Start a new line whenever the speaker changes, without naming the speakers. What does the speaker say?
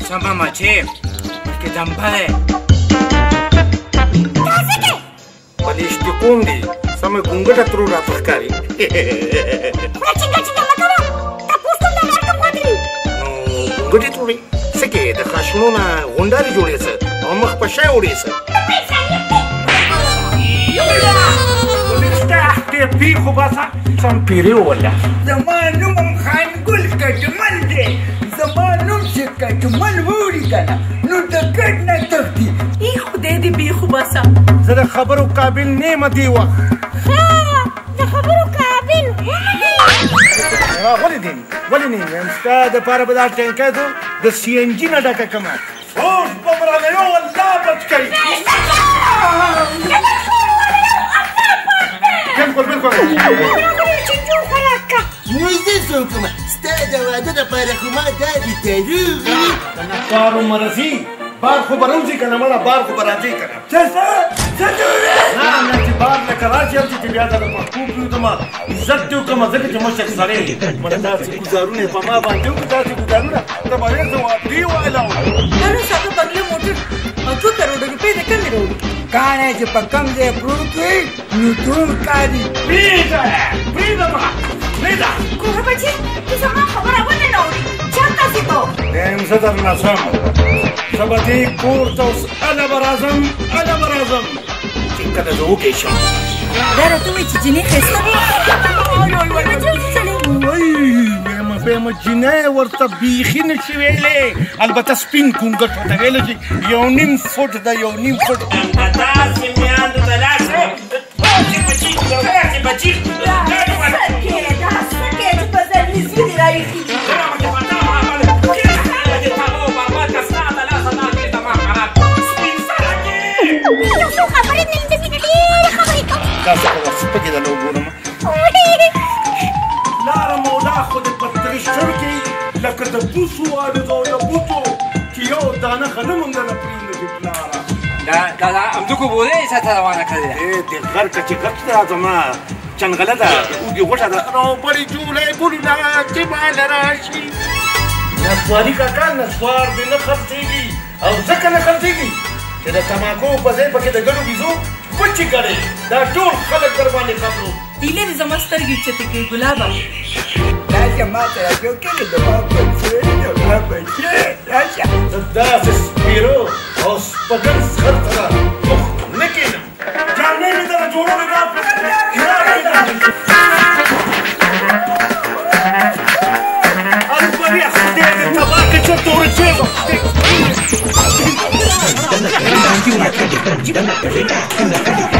Sama macam kita dampai.
Kasih ke?
Palis dikundi sama gunggada terus rapat kali.
Kau cinta macam kapus tu dah nak kuatri.
No, gunggadi turi. Seke dah khasmona gundari juri se. Amak pasai uri se.
Tapi saya tu.
Dia piku basa sampiri wala.
Zamanum menghanggul ke cuman deh. Zamanum seka cuman wuri kana. Nu dekat na terti.
Ihu dedi bihu basa.
Zada khabaru qabil nema diwa.
Ha, dah khabaru kabil.
ولي نين استاد para بدار تنكدو د CNG نه ډکه کما اوس بمرانه یو ولا بچکی بالکل
Nuize sokuma. Stada wada da para kuma da bitaru.
kana کارو مرزي بار خو بروزي کنه مړه بار خو برازي کنه څه نه چې بار نه کراچي هم چې بیا دا محبوب یو دما عزت یو کوم ځکه چې مشک سره مړه تاسو گزارونه په ما باندې یو تاسو گزارونه دا باندې ځواب دی وایلاو
نن څنګه بغل موټر 2 کروڑ روپے د کم وروړي
Kana je pakam je pruki. Nu tum kadi.
پریدا ما پریدا
Kau baca? Tu sama khabar apa ni nak? Jangan sih tu.
دیم صدر ناسم سبتی کورتوس انا برازم
Tinggal ada oke sih.
دا راته وایي چې جنې ښایسته
وای بیا جنې ورته بیخي نشي ویلې البته سپین کونګټ ورته ویلی چې یو نیم فوټ ده یو نیم فوټ
داسې میاندو ته لاړ بچي
دا سکې چې په ځلې زیرې راویښي
Tu khabar ni mesti dia khabar itu.
Casa con la super que da logo no.
لاره مولا خو د پتري شرکې لکه د بوسو والدو یا بوتو چې یو دانه غنم هم نه پرېږدي پلاره
دا همدغه بولې ساته روانه کړې ده
د غر کچې غټ ده زما چنغله ده اوږې غوټه ده نو بړې جوړې ګلونه چې مال راشي
نسواري کاکا نسوار دې نه خرڅېږي او ځکه نه خرڅېږي چې د تماکو په ځای پکې د ګډو بیزو وچې ګړې دا ټول خلک در باندې خبرو
ایله دې زما سترګې چتې کوي ګلابه
Raja mata la yo que le daba por sueño, la peché, Raja.
زه داسې سپېرو او سپږن خرڅه ده مخ نه کېږم جامې مې دله جوړولې ده البريخ دې تباکه چېرته ورسېږم